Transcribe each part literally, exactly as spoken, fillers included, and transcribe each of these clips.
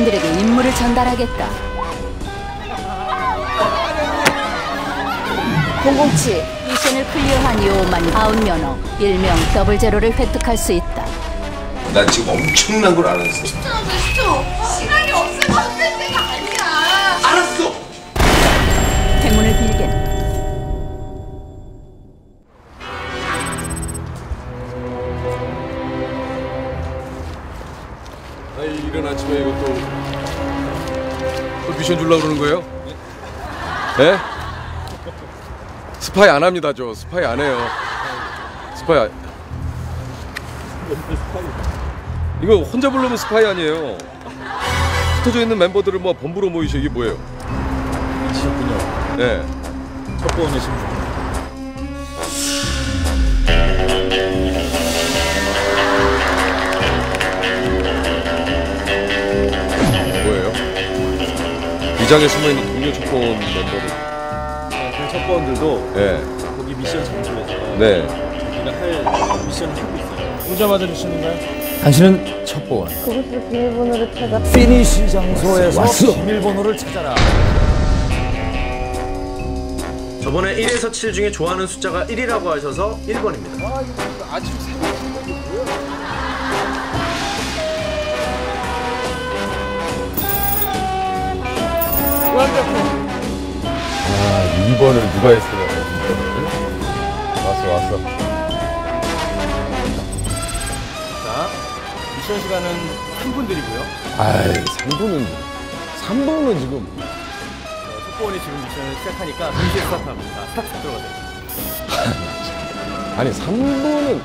직원들에게 임무를 전달하겠다. 공공칠, 미션을 클리어한 이후만 아웃 면허, 일명 더블 제로를 획득할 수 있다. 난 지금 엄청난 걸 알았어. 시청아, 시청! 시간이 없어서 안 될 때가 아니야! 알았어! 행운을 빌겠다. 아이, 이른 아침에 이것도 또 미션 주려고 그러는 거예요? 예? 스파이 안 합니다. 저 스파이 안 해요. 스파이 안... 이거 혼자 부르면 스파이 아니에요. 흩어져 있는 멤버들을 뭐 본부로 모이셔. 이게 뭐예요? 미치셨군요. 네. 첩보원의 신분. 뭐예요? 비장에 숨어있는 동료 첩보원 멤버들. 그 첩보원들도 네. 거기 미션 장소에서 네. 자기가 할 미션을 하고 있어요. 오자마자 미션인가요? 당신은 첩보원. 그곳에서 비밀번호를 찾아 피니시 장소에서 왔어. 비밀번호를 찾아라. 저번에 일에서 칠 중에 좋아하는 숫자가 일이라고 하셔서 일 번입니다. 아, 이거 아침 새벽에 뭐야? 아, 이 번을 누가 했으려고 왔어 왔어. 자, 미션 시간은 삼 분 드리고요. 아이, 삼 분은 삼 분은 지금 자, 첩보원이 지금 미션을 시작하니까 동시에 스타트합니다. 스타트 들어가세요. 아니 삼 분은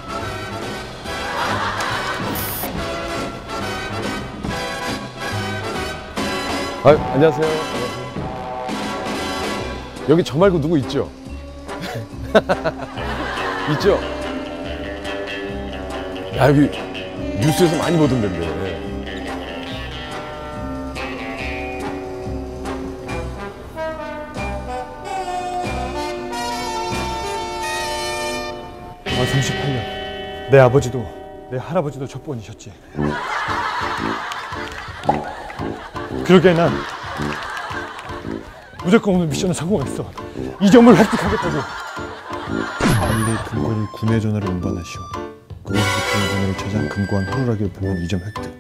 아, 안녕하세요. 여기 저 말고 누구 있죠? 있죠? 야, 여기 뉴스에서 많이 보던데. 아, 삼십팔 년. 내 아버지도 내 할아버지도 첩보원이셨지. 그러게 난 무조건 오늘 미션을 성공했어. 이 점을 획득하겠다고. 빨리 금고를 구매 전화를 운반하시오. 그곳에서 비밀번호를 찾아 금고한 호루라기를 보면 이 점 획득.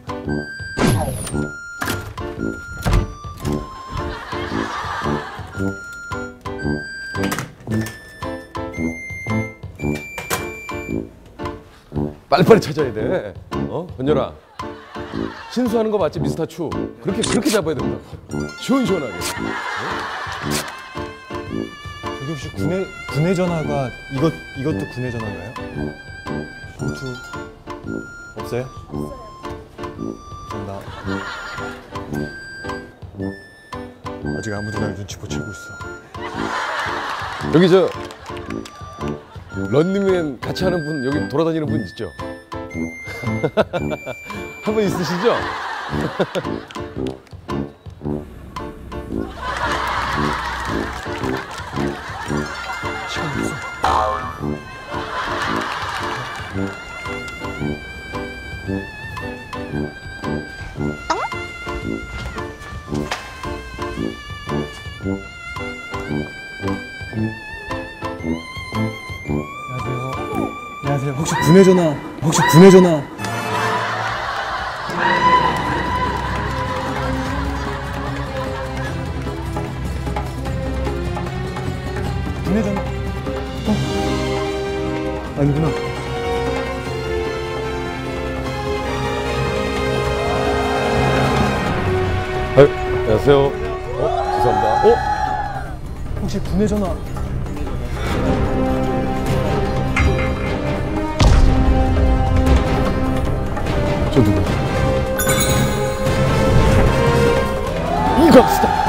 빨리빨리 찾아야 돼. 어? 건열아. 신수하는 거 맞지? 미스터 추. 그렇게 그렇게 잡아야 된다고. 시원시원하게. 어? 저기 혹시 구내 구내 전화가 이것 이것도 구내 전화인가요? 봉투 없어요? 감사합니다. 아직 아무도 날 눈치 못 채고 있어. 여기 저 런닝맨 같이 하는 분, 여기 돌아다니는 분 있죠? 한 분 있으시죠? 시간 없어. 안녕하세요. 안녕하세요. 혹시 구내 전화? 혹시 구내 전화? 구내 전화? 어? 아니구나. 아유, 안녕하세요. 어? 죄송합니다. 어? 혹시 구내 전화? 저 누구야? 이거 합시다.